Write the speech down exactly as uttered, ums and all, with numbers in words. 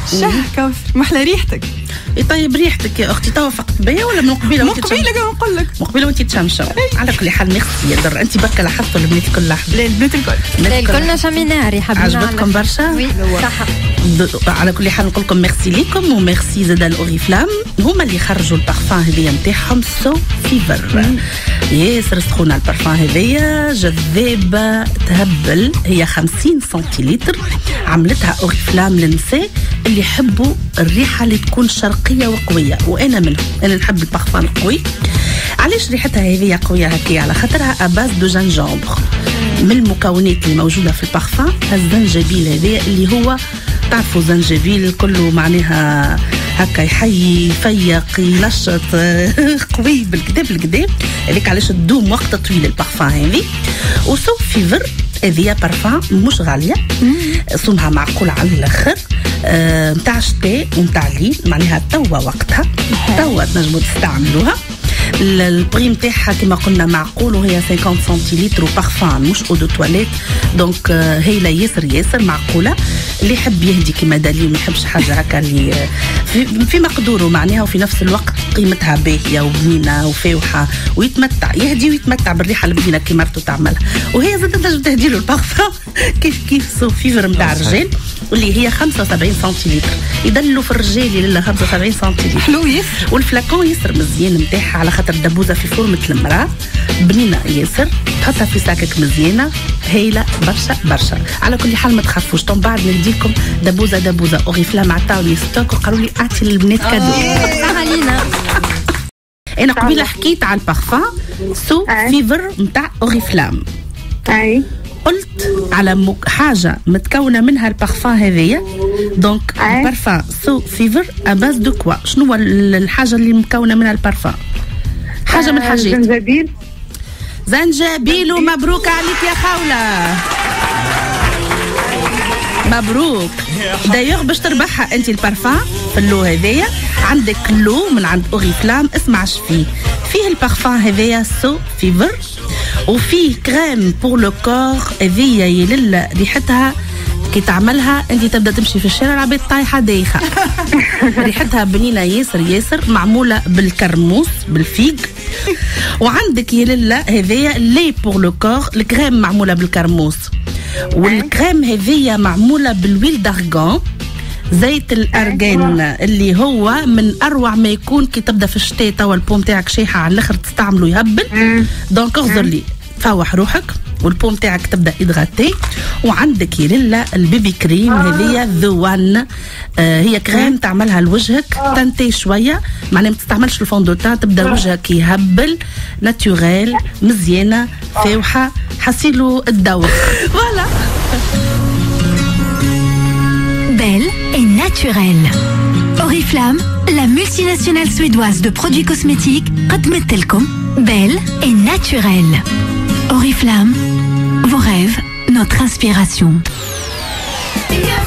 شه كوثر محلى ريحتك. طيب ريحتك يا اختي توافقت بيا ولا من قبيله؟ من قبيله نقول لك من قبيله وانت تشمشه. على كل حال ميرسي يا در. انت بركه لاحظتوا البنات الكل لاحظوا؟ لا البنات الكل لا الكلنا شميناها ريحه بنات. عجبتكم برشا؟ وي صح. على كل حال نقول لكم ميرسي ليكم وميرسي زاد الاوريفلام هما اللي خرجوا البارفان هذيا نتاعهم سو فيفر. ياسر سخونه البارفان هذيا جذابه تهبل. هي خمسين سنتيلتر عملتها اوريفلام للنساء اللي يحبوا الريحه اللي تكون شرقيه وقويه وانا منهم. انا نحب البارفان القوي. علاش ريحتها هذه قويه هكا؟ على خاطرها اباز دو جنجامبر. من المكونات اللي موجوده في البارفان الزنجبيل هذا اللي هو تعرفوا زنجبيل كله معناها هكا يحيي يفيق ينشط قوي بالكدا بالكدا. هذيك علاش تدوم وقت طويل البارفان هذه. وسو فيفر هذه بارفان مش غاليه سمها معقول على الاخر نتاع شتاء ونتاع الليل معناها توا وقتها توا تنجموا تستعملوها. البري نتاعها كما قلنا معقول وهي خمسين سنتيلتر وبارفان مش او دو تواليت دونك هايله ياسر ياسر معقوله. اللي يحب يهدي كما دليل ما يحبش حاجه هكا اللي في, في مقدوره معناها وفي نفس الوقت قيمتها باهيه وبنينه وفاوحه ويتمتع يهدي ويتمتع بالريحه البنينه كي مرته تعملها. وهي زاد تنجم تهدي له البارفان كيف كيف سو فيفر نتاع الرجال واللي هي خمسة وسبعين سنتيلتر يدلوا في الرجال اللي خمسة وسبعين سنتيلتر حلو ياسر. والفلاكون ياسر مزيان نتاعها على خاطر دبوزه في فورمه المراه بنينه ياسر تحطها في ساكك مزيانه هايله برشا برشا. على كل حال ما تخافوش طون بعد نديكم دبوزه دبوزه اوريفلام عطاوني ستوك وقالوا لي اعطي للبنات كادو. علينا انا قبيله حكيت على البارفان سو فيفر نتاع اوريفلام. اي قلت على مك... حاجه متكونه منها البارفان هذيا دونك البارفان سو فيفر اباز دو كوا. شنو هو الحاجه اللي مكونه منها البارفان؟ حاجه من الحاجات زنجبيل. زنجبيل. ومبروك عليك يا خوله مبروك. دايوغ باش تربحها انت البارفان في اللو هذايا عندك لو من عند اوريفلام اسمع فيه فيه البارفان هذايا سو فيفر وفيه كريم بور لو كور هذيا يللا ريحتها كي تعملها انت تبدا تمشي في الشارع العباد طايحه دايخه. ريحتها بنينه ياسر ياسر معموله بالكرموس بالفيق. وعندك يللا هذيا لي بور لو كور الكريم معموله بالكرموس والكريم هذيا معموله بالويل دارغان زيت الارغان اللي هو من اروع ما يكون كي تبدا في الشتاء توا البوم تاعك شايحه على الاخر تستعمله يهبل دونك اغزر لي تفوح روحك والبوم تاعك تبدا ادغاتي. وعندك يللا البيبي كريم هذيا ذو وان آه هي كريم تعملها لوجهك تنتي شويه معناها ما تستعملش الفون دو تان تبدا وجهك يهبل ناتوريل مزيانه فاوحه حسيلو الدور فوالا. Belle et naturelle. Oriflamme, la multinationale suédoise de produits cosmétiques, قدمت لكم Belle et naturelle. Oriflamme, vos rêves, notre inspiration.